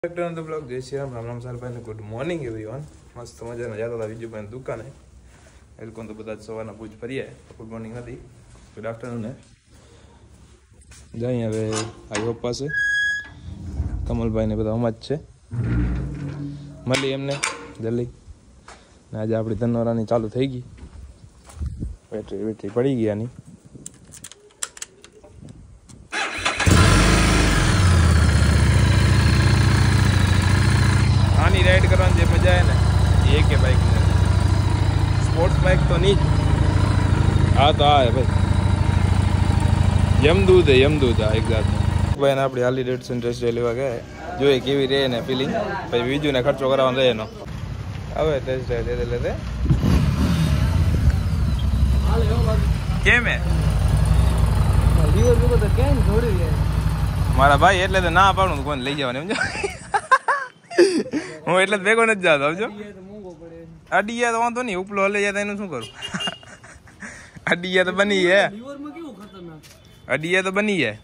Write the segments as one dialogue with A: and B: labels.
A: તો બ્લોગ જય શ્રી રામ રામ સાલ ભાઈ ગુડ મોર્નિંગ એવરીવન મસ્ત મજાના જતા હતા વિજુભાઈ દુકાને એ લોકો તો બધા સવારના પૂછ ફરીએ ગુડ મોર્નિંગ નથી ગુડ આફ્ટરનૂન હે જઈ હવે આઈ હોપ પાસે કમલભાઈ ને બધા હમણાં જ છે મળી એમને જલ્દી ને આજે આપણી ધનોરાની ચાલુ થઈ ગઈ બેટરી પડી ગઈ આની राइड करवाने जो मजा है ना ये के बाइक में स्पोर्ट्स बाइक तो नहीं हाँ तो है भाई यमदूत है एक जात में भाई ने अपनी हाली रेट इंटरेस्ट लेवा गए जो एक केवी रहे ने फीलिंग भाई बीजू ने खर्चो करावવાનો રહે નો હવે ટેસ્ટ ડ્રાઈવ લેતે કેમ હે લીવર લોકો તો કેમ જોડી ગયા મારા ભાઈ એટલે તો ના પાડું કોણ લઈ જવાનું સમજો હું એટલે ભેગો નથી જાતો આવજો અડીયા તો વાંધો નહીં ઉપલો હલે જાય એનું શું કરું અડીયા તો બની હે અડીયા તો બની હે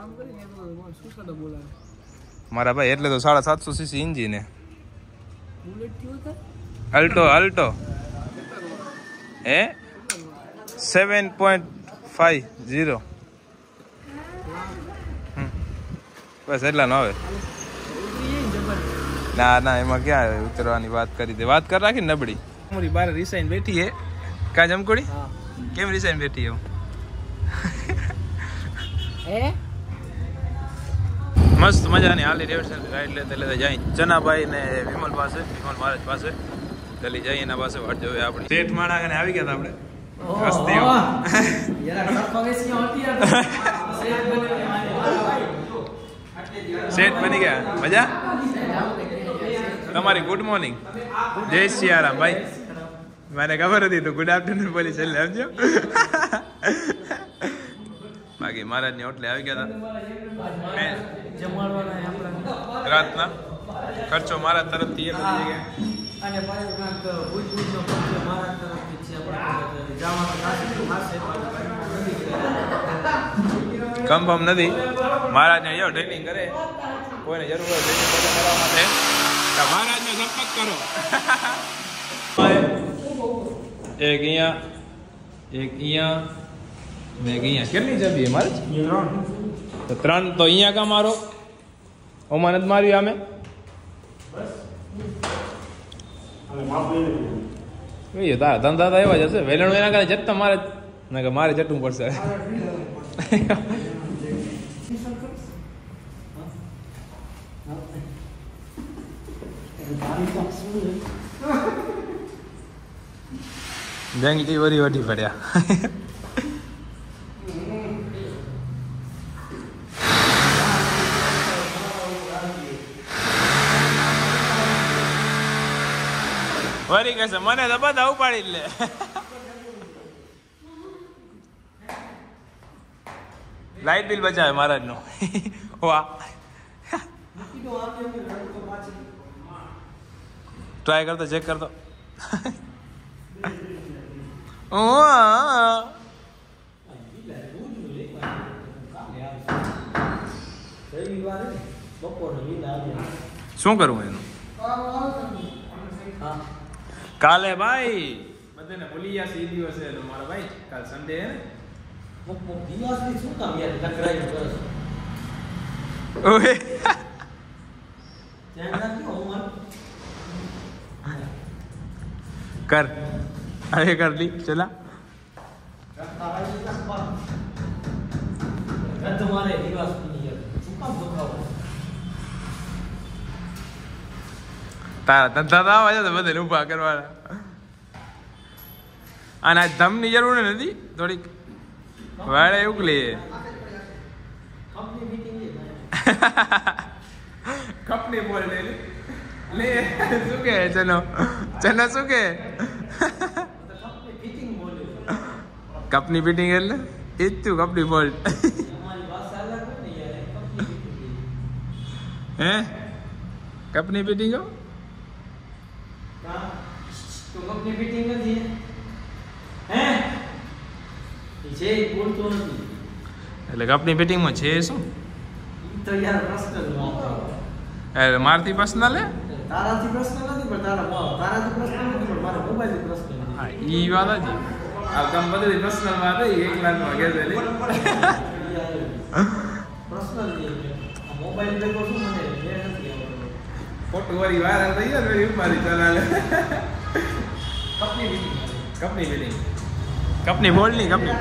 A: મારા ભાઈ એટલે તો 750 સીસી ઇન્જિન હે અલ્ટો હે 7.50 બસ એટલા નો આવે ना एम क्या उतरवा बात करी थी बात कर रखी नबड़ी मोरी बार रिसाइन बैठी है क्या जमकोड़ी केम रिसाइन बैठी है मस्त मजा नहीं हाली राइड लेते लेते जाए चना भाई ने विमल पास महाराज पास चली जाए एना पास वाट जो अपनी सेठ माणा ने આવી ગયા આપણે હસ્તીઓ યાર સફાવેસી હોતી યાર सेठ बनी गया मजा તમારી ગુડ મોર્નિંગ જય સિયારામ ભાઈ મને ખબર હતી તો ગુડ આફ્ટરનૂન બોલી છેલ્લે સમજો બાકી મહારાજની હોટલે આવી ગયા હતા રાતના ખર્ચો મારા તરફથી એ બધી જગ્યાએ કન્ફર્મ નથી મહારાજને જો ટ્રેનિંગ કરે કોઈને જરૂર હોય ટ્રેનિંગ કરવા માટે महाराज ने संपर्क करो एक कितनी चाबी है महाराज तो 3 तो अहिया का मारो ओमानत मारी आमे ये ता धंधा था एवा जैसे वेलण वेना का जत्ता मारे ना के मारे जट्टू पड़से जंगली वरी वठी पड़िया वरी कैसे मने तो बता उपाड़ी ले लाइट बिल बचावे महाराज नो वाह ट्राई कर दो चेक कर दो શું કરું એનું કાલે ભાઈ બધાને ભૂલી ગયા સી દિવસ છે મારા ભાઈ કાલ સન્ડે હે ને દિવસ ની શું કામ યાર લકરાઈ કરો ઓએ ધ્યાન રાખજો હોમવર્ક कर अरे कर ली चला तारा धंधा वजह तो बदल उभा करवाना आना दम ની જરૂર નથી થોડીક વાળે ઉકલી કપની બોલ લે ले શું કે ચનો શું કે કપની ફિટિંગ એટલે એ જ તું કપની બોલ્ટ હે કપની ફિટિંગ કપની ફિટિંગ નથી હે છે બોલતો નથી એટલે કપની ફિટિંગમાં છે શું તો યાર પ્રશ્ન અરે મારથી પર્સનલ હે
B: તારાથી પ્રશ્ન નથી પણ તારાથી પ્રશ્ન નથી પણ મારા મોબાઈલથી પ્રશ્ન નથી.
A: હા ઈ વાત જ આ કામ બધું પર્સનલ માં આવે 1 લાખ માં ગેસ લે
B: પ્રશ્ન નથી. આ મોબાઈલ ભેગો શું મને એ નથી આવડતું.
A: ફોટો વાળી વાયરલ થઈ જાય ને મારી ચલાલે
B: કંપની
A: બિલિંગ કંપની બોલ ની કંપની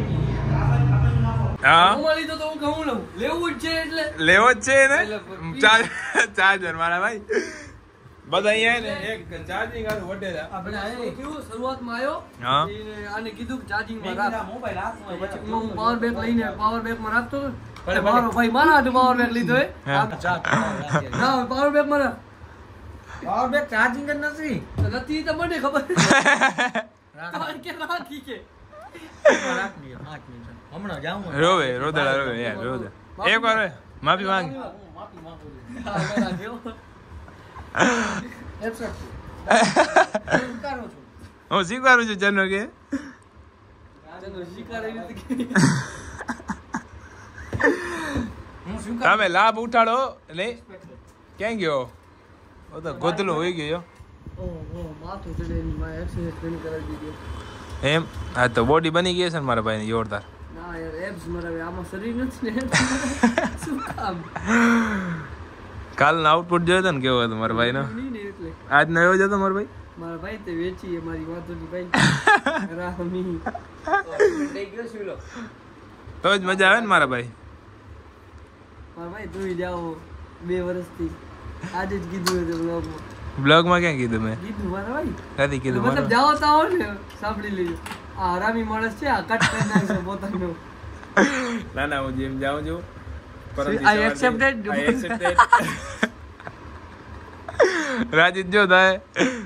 A: હા
B: મોબાઈલ તો હું કહું લઉં લેવું જ છે એટલે
A: લેવો જ છે ને ચાર્જર મારા ભાઈ બધા અહીંયા ને એક ચાર્જિંગ આનું વટેલા
B: આપણે આ કેવું શરૂઆતમાં આવ્યો
A: હા
B: આને કીધું કે ચાર્જિંગ માં રાખ મોબાઈલ હાથમાં પછી હું પાવર બેંક લઈને પાવર બેંક માં રાખતો હતો મારો ભાઈ મારા હાથે પાવર બેંક લીધો હે આમ ચાર્જ ના પાવર બેંક માં પાવર બેંક ચાર્જિંગ જ નથી તો મને ખબર રાખ કે રાખી કે રાખ લ્યો 5 મિનિટ હમણાં જાઉં
A: રોવે રોદડા રોવે યાર રોદા એક વાર માફી માંગ
B: માફી માંગુ હા દેવો
A: હું સ્વીકારું છું ચનો કે તમે લાભ ઉઠાડો ને ક્યાં ગયો તો ગોતલો હોઈ ગયો એમ હા તો બોડી બની ગઈ છે ને મારા ભાઈ જોરદાર કાલનો આઉટપુટ જોયો તો ને કેવો હતો મારા ભાઈ નો આજ નો એવો જ હતો મારા ભાઈ
B: મારા ભાઈ તે વેચી મારી વાતોની ભાઈ રામી
A: તો જ મજા આવે ને મારા ભાઈ
B: તું જાઓ 2 વર્ષથી આજે જ કીધું હતું
A: બ્લોગમાં ક્યાં કીધું મેં
B: કીધું મારા ભાઈ
A: નથી કીધું
B: મતલબ જાઓ તો આવો ને સાંભળી લેજો આ હરામી માણસ છે આ કટ કરી નાખશે પોતાનો
A: ના હું જેમ જાઉં છું
B: I accepted.
A: રાજીત જો થાય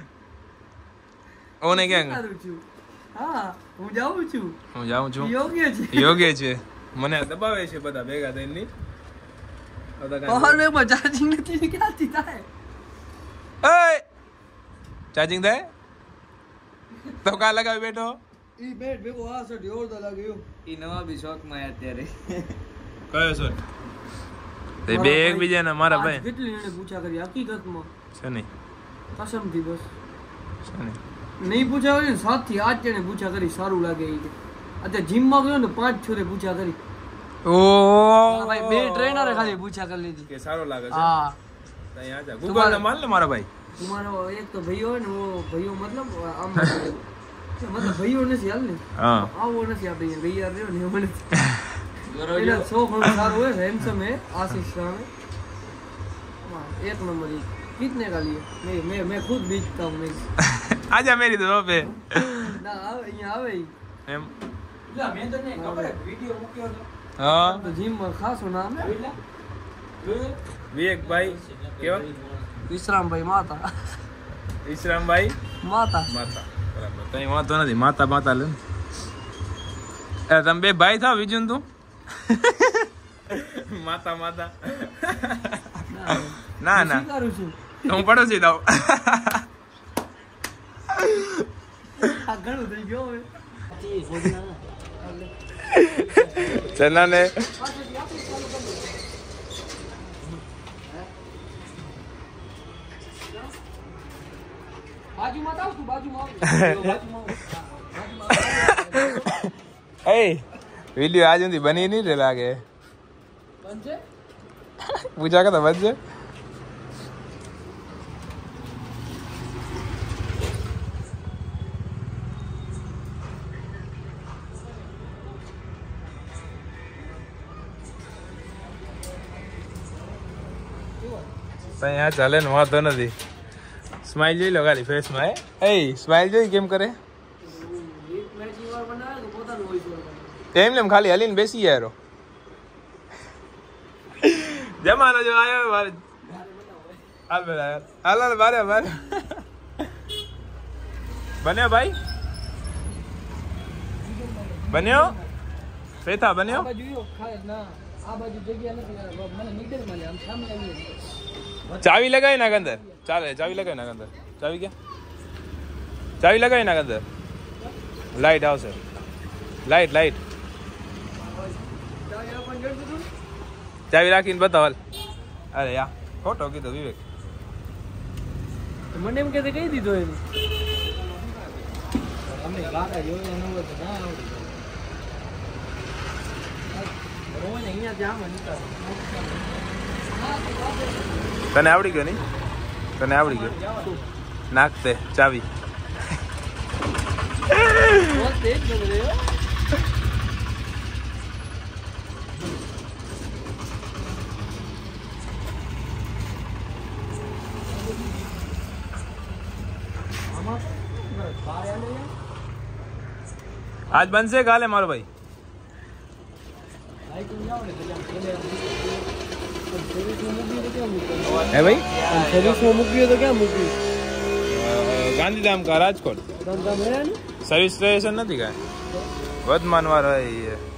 A: ઓને ક્યાં
B: હા હું જાઉં છું
A: યોગ્ય છે મને દબાવે છે બધા ભેગા થઈને
B: પાવર બેંક માં ચાર્જિંગ નથી ક્યાંથી થાય
A: ઓય ચાર્જિંગ થાય તો કા લગાવી બેઠો
B: ઈ બેટ ભેગો આ છે જોરદાર લાગ્યો ઈ નવા બી શોખ માં અત્યારે
A: કયો છે તે બે એકબીજાના મારા ભાઈ
B: કેટલી એને પૂછા કરી હકીકતમાં
A: છે નહીં
B: કસમથી બસ
A: છે નહીં
B: નહીં પૂછા કરી ને 7 થી 8 જણે પૂછા કરી સારું લાગે ઈ અત્યારે જીમ માં ગયો ને 5 છોરે પૂછા કરી
A: ઓ
B: ભાઈ બે ટ્રેનરે ખાલી પૂછા કરી લીધી
A: કે સારો લાગે છે
B: હા
A: તઈ આજા ગૂગલ ને માલ ને મારા ભાઈ
B: તમારો એક તો ભાઈઓ ને વો ભાઈઓ મતલબ આમ મતલબ ભાઈઓ નથી હાલ ને
A: હા
B: આવો નથી આપણે ભૈયા રહ્યો ને મને એના સો ઘણું સારું હોય હેન્ડસમ है आशीष साहब एक नंबर ही कितने का लिए मैं खुद बेचता हूँ मैं
A: आजा मेरी दुआ पे
B: ना यहाँ आवे
A: एम
B: ला मैं तो नहीं खबर है वीडियो મૂક્યો હતો
A: હા
B: તો જીમ માં ખાસો નામ હે
A: વિવેક ભાઈ કેવા
B: વિશ્રામભાઈ માતા
A: વિશ્રામભાઈ માતા બરાબર કઈ વાંધો નથી માતા લે એ તમે બે ભાઈ થાવ વિજુન તું માતા ના
B: કરું છું
A: હું પડોશી દઉં
B: આ ઘણું થઈ ગયો હવે
A: ચના ને
B: બાજુમાં આવ તું બાજુમાં
A: એ વિડિયો આજ સુધી બની નહીં રે લાગે
B: બનશે
A: પૂછા કે તો બનશે ત્યાં ચાલે ને વાંધો નથી સ્માઈલ જોઈ લો ખાલી ફેસમાં એ સ્માઈલ જોઈ કેમ કરે એમ ખાલી હલીને બેસી યારો જમાનો જો આવ્યો મારે હાલ મારે બન્યો ભાઈ બન્યો ફેથા બન્યો ચાવી લગાવી નાખ અંદર ચાલે ચાવી લગાવી નાખ અંદર ચાવી ક્યાં ચાવી લગાવી નાખ અંદર લાઈટ આવશે લાઈટ ચાવી રાખીને બતાવ અરે યા ખોટો કીધો વિવેક.
B: મને એમ કે કહી દીધો એને.
A: તને આવડી ગયો નહીં? તને આવડી ગયો? નાખ દે ચાવી. આજ બનશે કાલે મારો ભાઈ? હે ભાઈ
B: સર્વિસમાં મૂક્યું તો ક્યાં મૂક્યું?
A: ગાંધીધામ કા રાજકોટ સર્વિસ સ્ટેશન નથી કાંઈ વર્ધમાન વાળો એ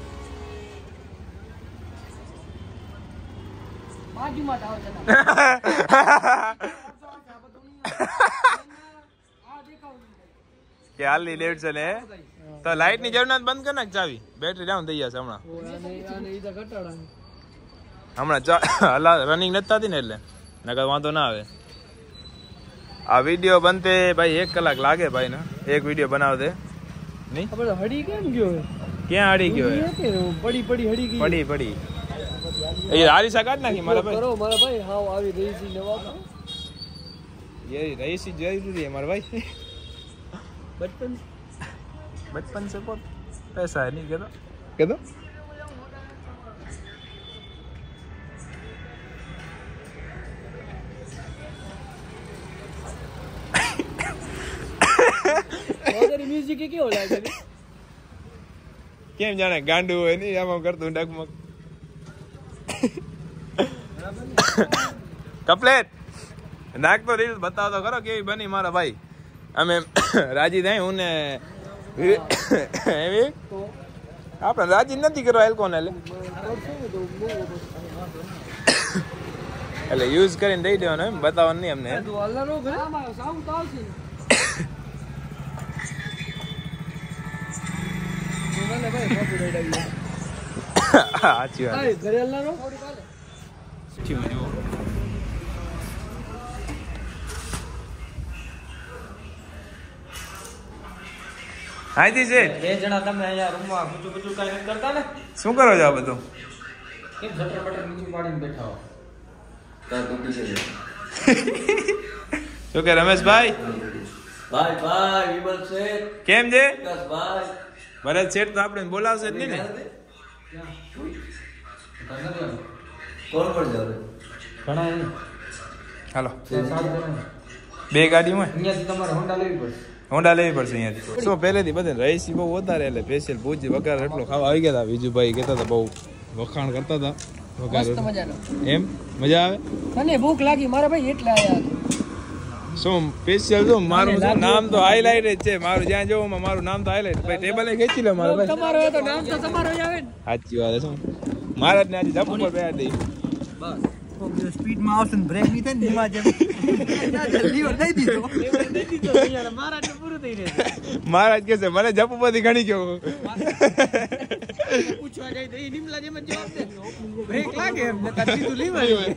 A: કે હાલની લેટ છે ને તો લાઈટ ની જરૂર નથી. બંધ કર નાખ ચાવી. બેટરી ડાઉન થઈ જશે હમણાં. હમણાં રનિંગ નથી થતી ને એટલે નકર વાંધો ના આવે. આ વિડીયો બનતે ભાઈ 1 કલાક લાગે ભાઈ ને. એક વિડીયો બનાવતે નહીં.
B: હડી કેમ ગયો?
A: ક્યાં હડી ગયો?
B: પડી હડી ગઈ.
A: પડી એ હારી સકાત નાખી મારા ભાઈ.
B: કરો મારા ભાઈ. હાવ આવી રહી છે નવા.
A: ये रईसी जरूरी है हमारे भाई. बचपन से बहुत पैसा है नहीं कहता
B: म्यूजिक के क्या हो रहा है?
A: કેમ જાણે ગાંડું હોય નહીં આમ કરતું ડગમગ. કમ્પ્લેટ નાખ તો રીલ બતાવો તો ખરો કેવી બની મારા ભાઈ. અમે રાજી થાય હું ને એવી આપણે રાજી નથી કરવા એલ્કોન એટલે યુઝ કરીને દઈ દેવાનો એમ બતાવવાનું નહીં અમને. સાચી વાત. હાજી છે.
B: બે જણા તમે અહીંયા રૂમમાં ગુચું કાઈ નથી કરતા ને?
A: શું કરો છો આ બધું?
B: કેમ છટર બટર નીચે પાડીને બેઠા હો? તાર દુખી છે.
A: શું કે રમેશભાઈ?
B: ભાઈ વિમલ શેઠ
A: કેમ છે?
B: ભાઈ
A: ભરત શેઠ તો આપણે બોલાવશે જ નહીં ને.
B: કોણ જાવે? ઘણા
A: હાલો બે ગાડીમાં
B: અહીંયાથી તમારે હોન્ડા લેવી પડશે.
A: હોન્ડા લેવી પડશે અહીંયાથી. શું પહેલેથી બધે રહીશી બહુ વધારે એટલે સ્પેશિયલ ભૂજ વઘાર એટલો ખાવા આવી ગયા હતા. બીજું ભાઈ કહેતા હતા બહુ વખાણ કરતા હતા વઘાર. એમ મજા આવે?
B: મને ભૂખ લાગી મારા ભાઈ એટલે આયા.
A: શું સ્પેશિયલ જો મારું નામ તો હાઈલાઇટ જ છે. મારું જ્યાં જવું મારું નામ તો હાઈલાઇટ. ભાઈ ટેબલે ખેંચી લે મારા ભાઈ.
B: તમારો તો નામ તો તમારો જ આવે ને.
A: સાચી વાત છે. શું મારા જ ને આજે જપ ઉપર બેઠા દઈ.
B: બસ સ્પીડમાં આવશે ને બ્રેક નહીં થાય ને ધીમા જેમ જલ્દી દઈ દીધો મારા તો પૂરું થઈ રહેશે.
A: મહારાજ કે છે મને જપ ઉપરથી ઘણી ગયો
B: પૂછવા જાય તો એ નિમલા જેમ જવાબ દે બ્રેક લાગે એમ નકર સીધું લીવા જોઈએ.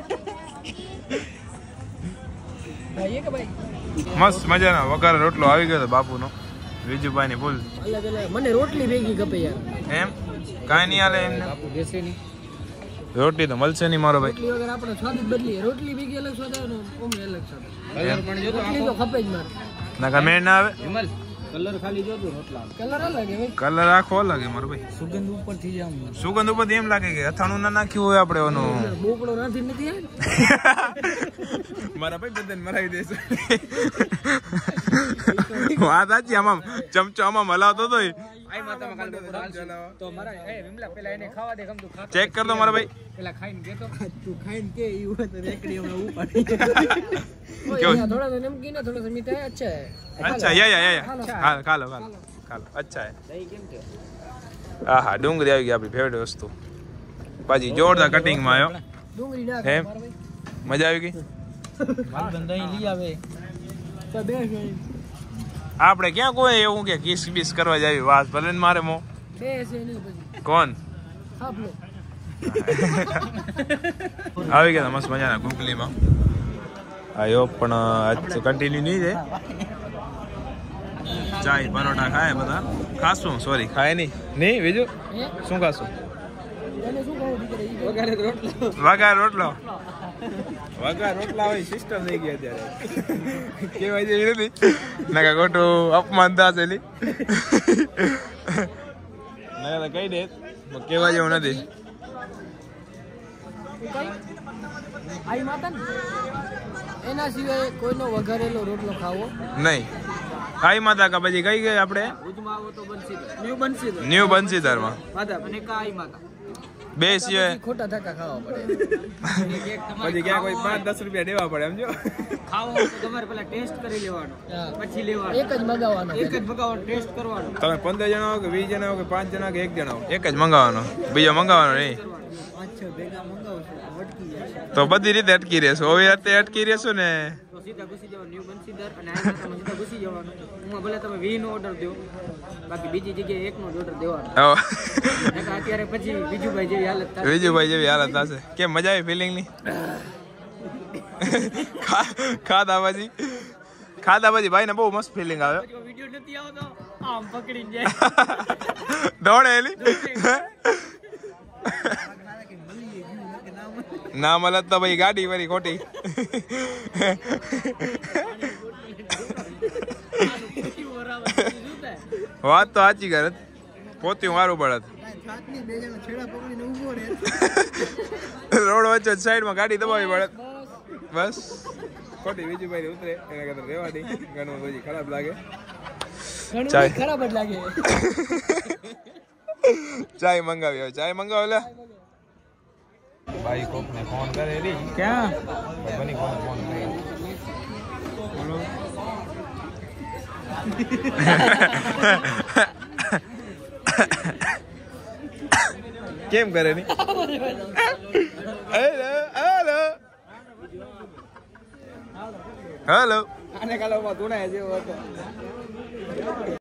B: ભાઈ કે ભાઈ
A: મસ્ત મજાનો વઘાર રોટલો આવી ગયો બાપુનો. વિજુભાઈ ની ફૂલ
B: મને રોટલી ભેગી ગપે યાર.
A: એમ કાંઈ નહીં હાલે એમને.
B: બાપુ બેસે નહીં.
A: રોટલી તો મળશે નહીં મારો ભાઈ.
B: રોટલી વગર આપણે સ્વાદ જ બદલીએ. રોટલી ભેગી અલગ સ્વાદ આવે ને ઓમે અલગ સ્વાદ. કલર પણ જો તો રોટલી તો ખપે જ મારે.
A: ના મેળ ના આવે.
B: વિમલ કલર ખાલી જોતો રોટલા. કલર અલગ હે ભાઈ.
A: કલર આખો અલગ હે મારો ભાઈ.
B: સુગંધ ઉપરથી જામ.
A: સુગંધ ઉપરથી એમ લાગે કે અથાણું ના નાખ્યું હોય આપણે ઓનું.
B: બોકડો નાથી નથી આવે.
A: મારા ભાઈ બધાને મરાવી દેશે. વાત સાચી. આમાં ચમચો આમાં હલાવતો તો ચેક કર દો મારા ભાઈ.
B: પેલા ખાઈને કેતો તું ખાઈને કે ઈ હોય તો રેકડી હમણાં ઉપાડી. થોડા તો નમકીન है थोड़ा सा मीठा है. अच्छा है.
A: अच्छा या खा लो अच्छा है.
B: દહીં કેમ છે?
A: આહા ડુંગળી આવી ગઈ આપણી ફેવરેટ વસ્તુ. પાછી જોરદાર કટિંગ માં આવ્યો.
B: ડુંગળી નાખ
A: એમ મજા આવી ગઈ.
B: દહીં લઈ આવે તો બે
A: આપણે ક્યાં કોઈ એવું કે કિસ બીસ કરવા જાવી વાત ભલે ને મારે મો
B: બે છે નહીં પછી
A: કોણ
B: આપલો
A: આવી ગયા મસ્ત મજાના ગુગલીમાં આયો પણ આજ કન્ટિન્યુ નહીં છે ચાય પરોઠા ખાય બધા ખાશું સોરી ખાય નહીં બીજું શું ખાશું વઘાર રોટલો હોય સિસ્ટમ થઈ ગઈ અત્યારે કેવાય છે નથી ના ખોટું અપમાન થશે ના કઈ દે કેવા જેવું નથી
B: એના સિવાય કોઈનો વઘારેલો રોટલો ખાવો
A: નહીં કાઈ માતા કા પછી કઈ ગઈ આપણે ન્યુ બંસીધરમાં બે સિવાય
B: ખોટા ધક્કા ખાવા પડે
A: પછી ક્યાં કોઈ 5-10 રૂપિયા દેવા પડે સમજો
B: ખાવો તો તમારે પહેલા ટેસ્ટ કરી લેવાનો પછી લેવાનો એક જ મગાવવાનો ટેસ્ટ કરવાનો
A: તમે 15 જણા હો કે 20 જણા હો કે 5 જણા કે 1 જણા હો એક જ મંગાવવાનો બીજો મંગાવવાનો નહીં તો બધી રીતે અટકી રહેશો હવે અટકી રહેશો ને
B: તો સીધા ઘુસી જવાનું ન્યુ બંસીધર અને આ સીધા ઘુસી જવાનું હું ભલે તમે 20 નો ઓર્ડર દો બાકી બીજી જગ્યાએ 1 નો ઓર્ડર દેવાનો અત્યારે પછી બીજુભાઈ જેવી હાલત થશે
A: કેમ મજા આવી ફિલિંગ ની ખાધા પછી ભાઈ ને બહુ મસ્ત ફિલિંગ આવે
B: વિડિયો નથી આવતો આમ પકડી જાય
A: દોડે એલી ના મળત તો ભાઈ ગાડી વળી ખોટી વાત તો સાચી કરે પોત્યું મારું પડત રોડ વચ્ચે સાઈડ માં ગાડી દબાવી પડે બસ ખોટી બીજું ભાઈ ઉતરે એના કરતા રેવા દે ઘણું પછી ખરાબ લાગે
B: ખરાબ જ લાગે
A: ચાય મંગાવી લે ભાઈ કોક ને ફોન કરે રી ક્યાં બની ફોન કરે બોલો કેમ કરે ની હેલો આને કાલો માં ગુણાય જેવો હતો